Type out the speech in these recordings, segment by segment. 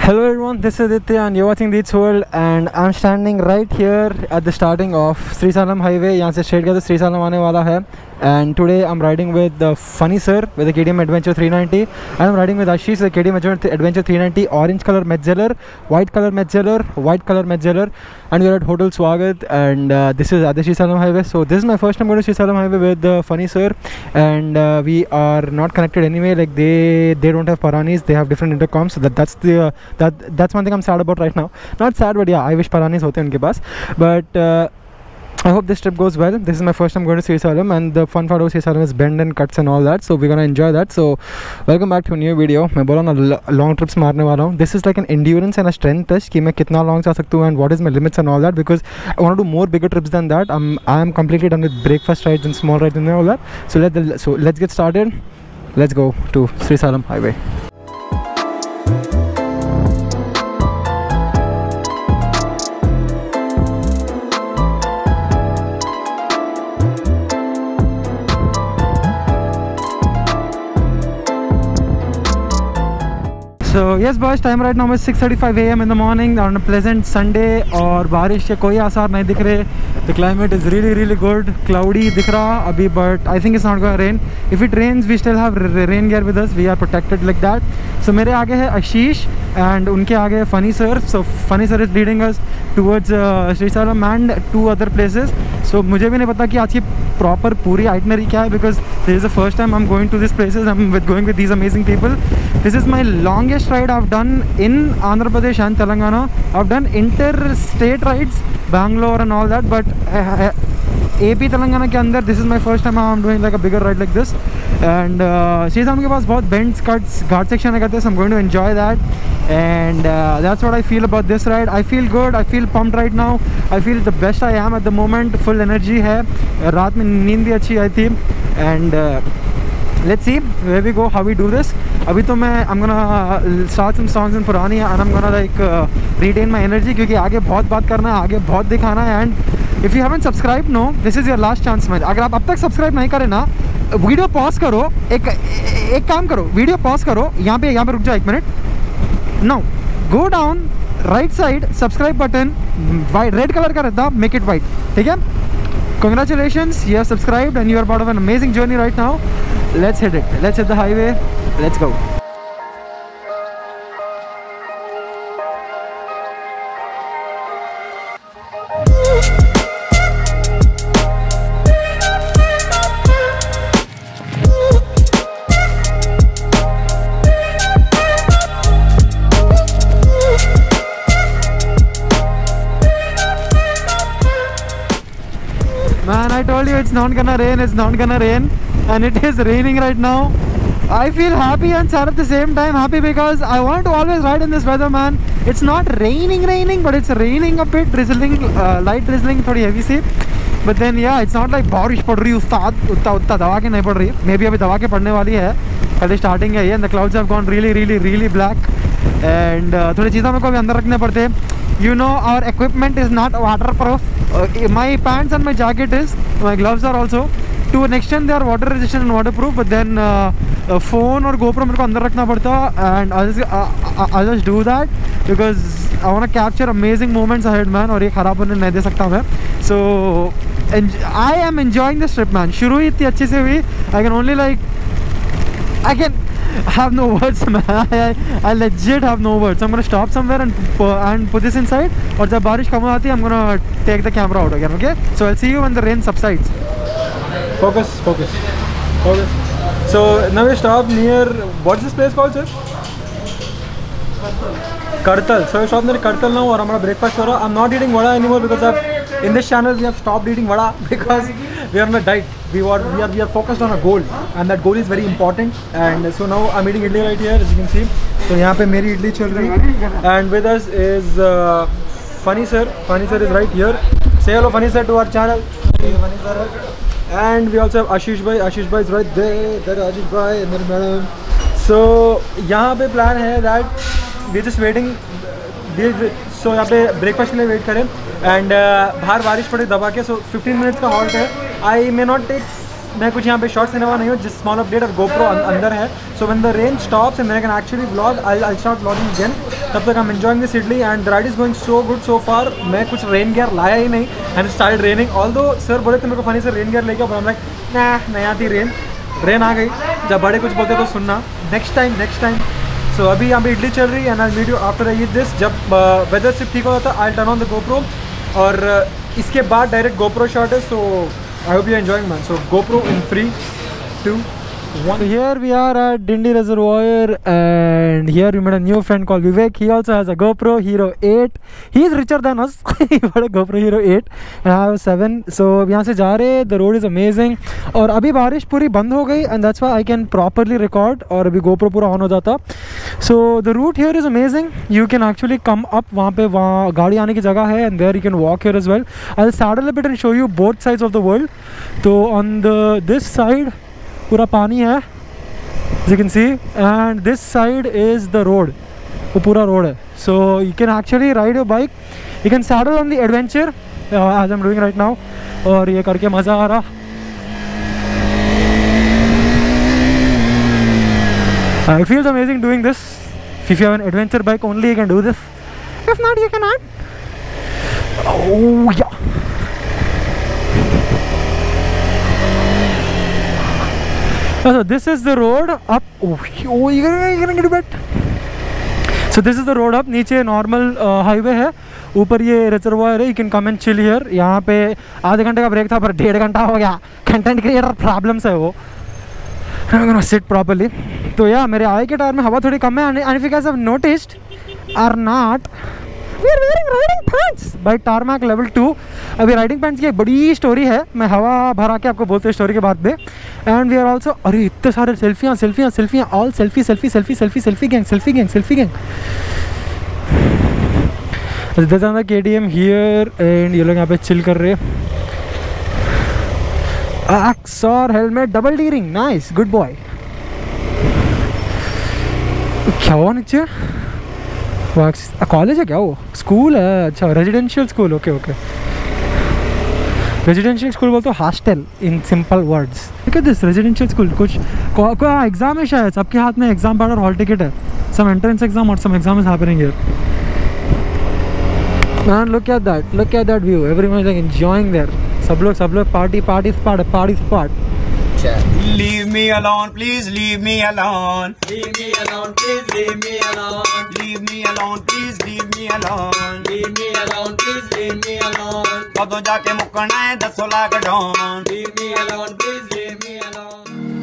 Hello everyone, this is Aditya and you're watching The Eats World and I'm standing right here at the starting of Sri Salam Highway. यहाँ से straight गया तो Sri Salam आने वाला है. And today I'm riding with the Funny Sir with the KTM Adventure 390 and I'm riding with Ashish with the KTM Adventure 390 orange color Metzeler, white color Metzeler and we're at Hotel Swagat and this is at the Sri Salam Highway. So this is my first time going to Sri Salam Highway with the Funny Sir and we are not connected anyway. Like they don't have Paranis, they have different intercoms. So that's one thing I'm sad about right now. Not sad, but yeah, I wish Paranis hote unke paas. But I hope this trip goes well. This is my first time going to Sri Salam and the fun part of Sri Salam is bend and cuts and all that. So we're gonna enjoy that. So welcome back to a new video. मैं बोला ना long trips मारने वाला हूँ. This is like an endurance and a strength test कि मैं कितना long जा सकता हूँ and what is my limits and all that, because I want to do more bigger trips than that. I am completely done with breakfast rides and small rides and all that. So let's get started. Let's go to Sri Salam Highway. So yes boys, time right now is 6:35 AM in the morning on a pleasant Sunday और बारिश के कोई आसार नहीं दिख रहे. The climate is really good. Cloudy दिख रहा अभी, but I think it's not gonna rain. If it rains, we still have rain gear with us. We are protected like that. So मेरे आगे है आशीष and उनके आगे है Funny Sir. So Funny Sir is leading us towards Sri Salam and two other places. So मुझे भी नहीं पता कि आज की proper पूरी itinerary क्या है, because this is the first time I'm going to these places. I'm going with these amazing people. This is my longest ride I've done in Andhra Pradesh and Telangana. I've done interstate rides, Bangalore and all that, but AP Telangana के अंदर this is my first time I'm doing like a bigger ride like this. And Sri Salam के पास बहुत bends, cuts, घाट section है कहते हैं, so I'm going to enjoy that. And that's what I feel about this ride. I feel good, I feel pumped right now. I feel the best I am at the moment. Full energy है. रात में नींद भी अच्छी आई थी. And let's see where we go, how we do this. अभी तो मैं I'm gonna start some songs in Purani and I'm gonna like retain my energy, क्योंकि आगे बहुत बात करना है, आगे बहुत दिखाना है. And if you haven't subscribed, no, this is your last chance man. अगर आप अब तक सब्सक्राइब नहीं करें ना, वीडियो पॉज करो, एक काम करो, वीडियो पॉज करो, यहाँ पे रुक जाओ 1 minute. Now go down right side, subscribe button white red color का रहता, make it white. ठीक है? Congratulations, you have subscribed and you are part of an amazing journey right now. Let's hit it. Let's hit the highway. Let's go. Man, I told you it's not gonna rain, and it is raining right now. I feel happy and sad at the same time. Happy because I want to always ride in this weather, man. It's not raining, but it's raining a bit, drizzling, light drizzling, थोड़ी heavy C. But then yeah, it's not like बारिश पड़ रही उतना दबा के नहीं पड़ रही. Maybe अभी दबा के पड़ने वाली है. पहले starting है ये, and the clouds have gone really black. And थोड़ी चीज़ें मेरे को अभी अंदर रखने पड़ते हैं. You know, our equipment is not waterproof. My pants and my jacket is. My gloves are also. To an extent, they are water resistant and waterproof. But then, phone और GoPro मेरे को अंदर रखना पड़ता. And I'll just do that because I want to capture amazing moments ahead, man. और ये खराब होने नहीं दे सकता मैं. So, I am enjoying this trip, man. शुरू ही इतनी अच्छी से हुई. I have no words, man. I legit have no words. So I'm gonna stop somewhere and put this inside. और जब बारिश कम आती है, I'm gonna take the camera out again. Okay? So I'll see you when the rain subsides. Focus. So now we stop near, what's this place called, sir? Kartal. So we stop near Kartal now, और हमारा breakfast हो रहा. I'm not eating vada anymore because in this channel we have stopped eating vada because we are on a diet. We are focused on a goal, and that goal is very important. And so now I'm eating idli right here, as you can see. So यहाँ पे मेरी idli चल रही है. And with us is Funny Sir. Funny Sir is right here. Say hello, Funny Sir, to our channel. Funny Sir. And we also have Ashish Bhai. Ashish Bhai is right there. There is Ashish Bhai and then madam. So यहाँ पे plan है that we are just waiting. So यहाँ पे breakfast के लिए wait करें. And बाहर बारिश पड़े दबा के, so 15 minutes का halt है. I may not take मैं कुछ यहाँ पे शॉर्ट्स लेने वाला नहीं हूँ, जिस स्मॉल अपडेट और GoPro अंदर है. So when the rain stops and I can actually vlog, I'll start vlogging again. तब तक I'm enjoying this Italy and the ride is going so good so far. मैं कुछ रेन गियर लाया ही नहीं and it started raining. Although sir बोले थे मेरे को फनी से रेन गियर लेके, but I'm like nah, नहीं आती रेन आ गई. जब बड़े कुछ बोलते तो सुनना. Next time. सो अभी यहाँ पे इडली चल रही है and I'll meet you after I eat this. जब वेदर सिर्फ ठीक हो जाता है I'll turn on the GoPro और इसके बाद डायरेक्ट GoPro शॉट है. सो I hope you're enjoying, man. So GoPro in 3, 2, 1. So here we are at Dindi Reservoir and here we met a new friend called Vivek. He also has a GoPro Hero 8. He is richer than us. He bought a GoPro Hero 8 and I have 7. So यहाँ से जा रहे, the road is amazing. और अभी बारिश पूरी बंद हो गई and that's why I can properly record और अभी GoPro पूरा on हो जाता. So the route here is amazing. You can actually come up, वहाँ गाड़ी आने की जगह है and there you can walk here as well. I'll saddle a bit and show you both sides of the world. तो on this side पूरा पानी है, as you can see, and this side is the road. वो पूरा road है. So you can actually ride your bike. You can saddle on the adventure as I'm doing right now. और ये करके मज़ा आ रहा. It feels amazing doing this. If you have an adventure bike only, you can do this. If not, you cannot. Oh yeah. So this is the road up. Oh, you're gonna get a bit. So this is the road up. नीचे normal highway है, ऊपर ये reservoir है. You can come and chill here. यहाँ पे आधे घंटे का ब्रेक था पर 1.5 घंटा हो गया. कंटेंट क्रिएटर प्रॉब्लम्स है वो. I'm gonna sit properly. तो यार मेरे आगे के टायर में हवा थोड़ी कम है. And if you guys have noticed or not, we are wearing riding pants by Tarmac level 2. अभी राइडिंग पैंट्स की एक बड़ी स्टोरी है, मैं हवा भरा के आपको बोलते हैं स्टोरी के बाद में. एंड वी आर ऑल्सो, अरे इतने सारे सेल्फियाँ all selfie gang. There's another KTM here and ये लोग यहाँ पे चिल कर रहे हैं. Axe और helmet double D ring, nice, good boy. क्या हुआ नीचे? कॉलेज है क्या? वो स्कूल है. अच्छा, residential school. Okay. Residential school बोलते हॉस्टल इन सिंपल वर्ड्स. ठीक है, दिस रेजिडेंशियल स्कूल. कुछ एग्जाम है शायद, सबके हाथ में एग्जाम पैड और हॉल टिकट है. सम एंट्रेंस एग्जाम और some exam is happening here. Man, look at that view. Everyone is like enjoying there. सब लोग party spot. Leave me alone, please leave me alone. Leave me alone, please leave me alone. Leave me alone, please leave me alone. Leave me alone, please leave me alone. कदों जाके मुकना है 10 lakh don. Leave me alone, please leave me alone.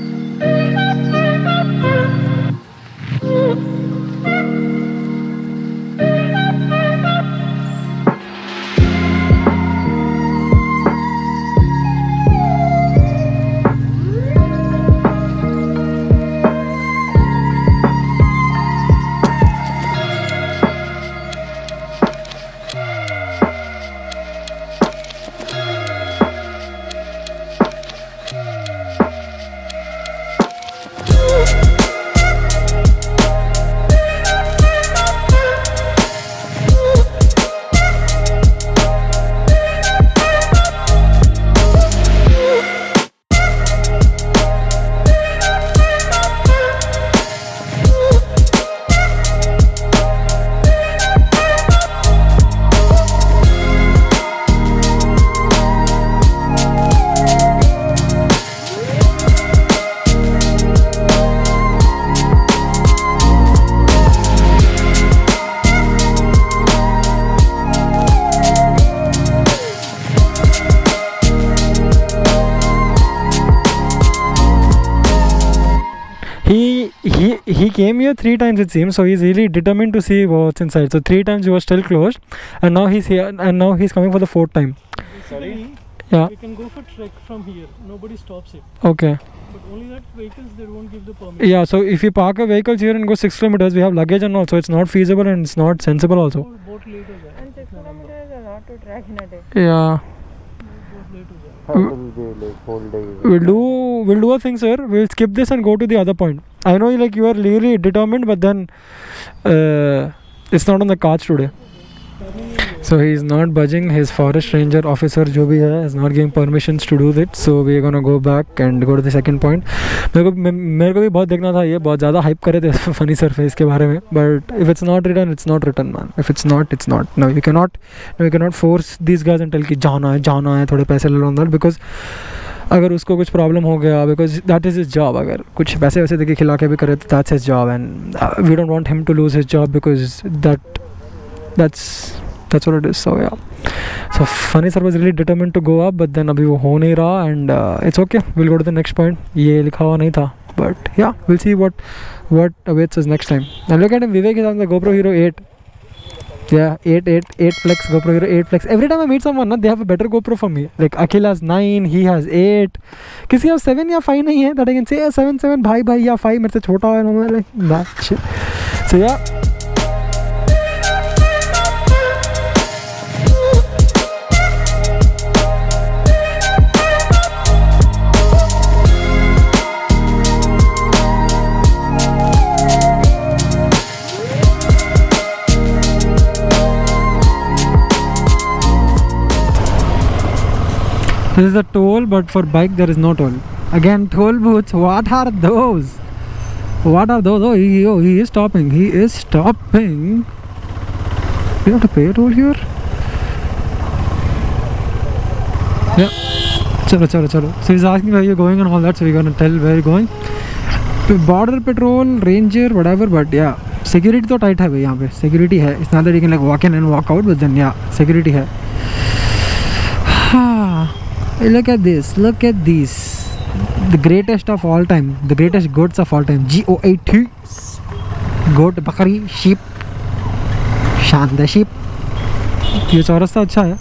He came here 3 times it seems, so he's really determined to see what's inside. So 3 times he was still closed and now he's here and now he's coming for the 4th time. Sorry? Yeah. We can go for trek from here. Nobody stops it. Okay. But only that vehicles they won't give the permit. Yeah, so if we park our vehicles here and go 6 kilometers, we have luggage and all, so it's not feasible and it's not sensible also. Boat late हो जाए. And 6 kilometers is a lot to track in a day. Yeah. Boat late हो जाए. How will they like whole day? We'll do a thing, sir. We'll skip this and go to the other point. I know like you are really determined, but then it's not on the cards today. So he is not budging. His forest ranger officer जो भी है is not giving permissions to do it. So we are gonna go back and go to the second point. मेरे को भी बहुत देखना था ये, बहुत ज़्यादा hype करे थे funny surface के बारे में. But if it's not written, it's not written, man. If it's not, it's not. No, you cannot force these guys and tell कि जाना है थोड़े पैसे ले लो अंदर, because अगर उसको कुछ प्रॉब्लम हो गया, because that is his job, अगर कुछ पैसे वैसे देके खिला के भी करे तो that's his job, and we don't want him to lose his job because that's what it is. So yeah, so funny sir was really determined to go up, but then अभी वो हो नहीं रहा, and it's okay, we'll go to the next point. ये लिखा हुआ नहीं था, but yeah, we'll see what awaits us next time. And look at him, Vivek is on the GoPro Hero 8. Yeah, 8 flex, GoPro Hero 8 flex. Every time I meet someone, they have a better GoPro from me. Like Akhil has 9, he has 8. किसी का 7 या 5 नहीं है, that I can say 7 भाई या 5 मेरे से छोटा है, like that shit. So yeah. This is a toll, but for bike there is no toll. Again, toll booths. What are those? What are those? Oh, he is stopping. He is stopping. You have to pay a toll here? Yeah. Chalo. So he's asking where you're going and all that. So we're gonna tell where you're going. Border patrol, ranger, whatever. But yeah, security तो tight है भाई यहाँ पे. Security है. It's not that you can like walk in and walk out, but then yeah, security है. Look at this, the greatest of all time, the greatest goats of all time, GOAT, goat, bakari, sheep, shanda sheep. ये चौरस्ता अच्छा है.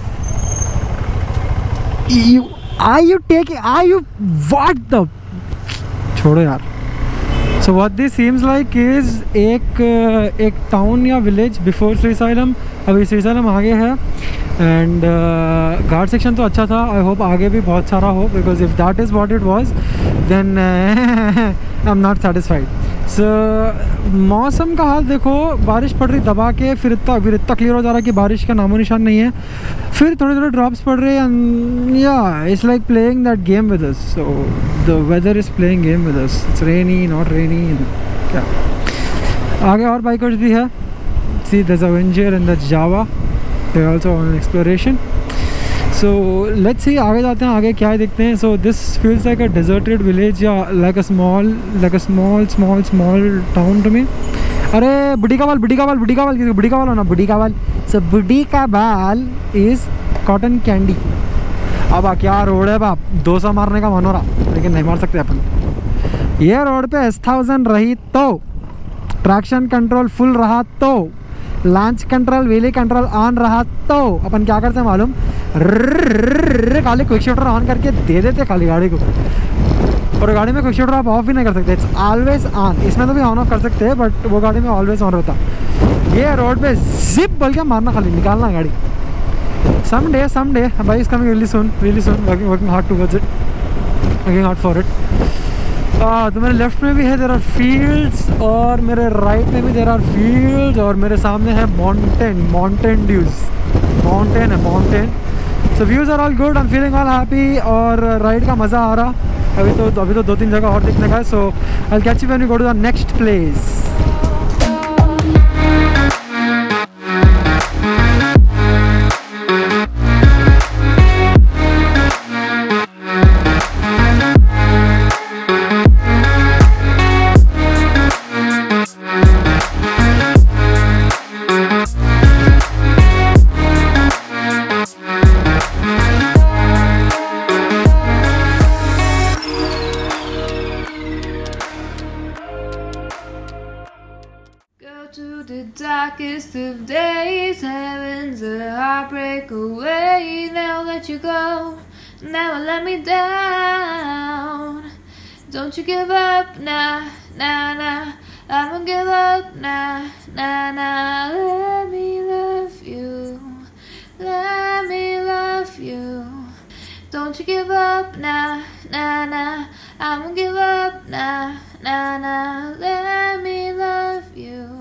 Are you what the, छोड़ो यार. So what this seems like is एक town या village before Srisailam. अभी श्रीशैलम आगे है, एंड घाट सेक्शन तो अच्छा था. आई होप आगे भी बहुत सारा हो, because if that is what it was then I am not satisfied. So मौसम का हाल देखो, बारिश पड़ रही दबा के, फिर इतना क्लियर हो जा रहा है कि बारिश का नामो निशान नहीं है, फिर थोड़े ड्रॉप्स पड़ रहे हैं. या it's like playing that game with us. So the weather is playing game with us. It's rainy, not rainy. क्या आगे और बाइकर्स भी है. See, there's Avenger and the Java. They're also on exploration. So let's see, आगे जाते हैं, आगे क्या है देखते हैं. So this feels like a deserted village, या like a small town to me. अरे बुढ़ी का बाल होना, बुढ़ी का बाल. So बुढ़ी का बाल is cotton candy. अब क्या रोड है बाप, 200 मारने का मन हो रहा, लेकिन नहीं मार सकते अपन. ये रोड पे S1000 रही तो, ट्रैक्शन कंट्रोल फुल रहा तो, launch control, wheelie control on रहा तो अपन क्या करते हैं मालूम, खाली क्विक शिफ्टर ऑन करके दे देते खाली गाड़ी को, और गाड़ी में क्विक शिफ्टर आप ऑफ भी नहीं कर सकते. It's always on. इसमें तो भी ऑन ऑफ कर सकते हैं, बट वो गाड़ी में ऑलवेज ऑन रहता. ये रोड पे जिप बोल के मारना, खाली निकालना गाड़ी. someday भाई, is coming really soon, working hard towards it, working hard for it. तो मेरे लेफ्ट में भी है देयर आर फील्ड्स, और मेरे राइट में भी देयर आर फील्ड्स, और मेरे सामने है mountain views. Mountain. So views are all good, I am feeling all happy, और राइड का मज़ा आ रहा. अभी तो 2-3 जगह और देखने का है. So I will catch you when we go to the next place. Darkest of days, heaven's a heartbreak away. Now let you go, never let me down. Don't you give up, nah, I won't give up, nah. Let me love you. Don't you give up, nah, I won't give up, nah. Let me love you.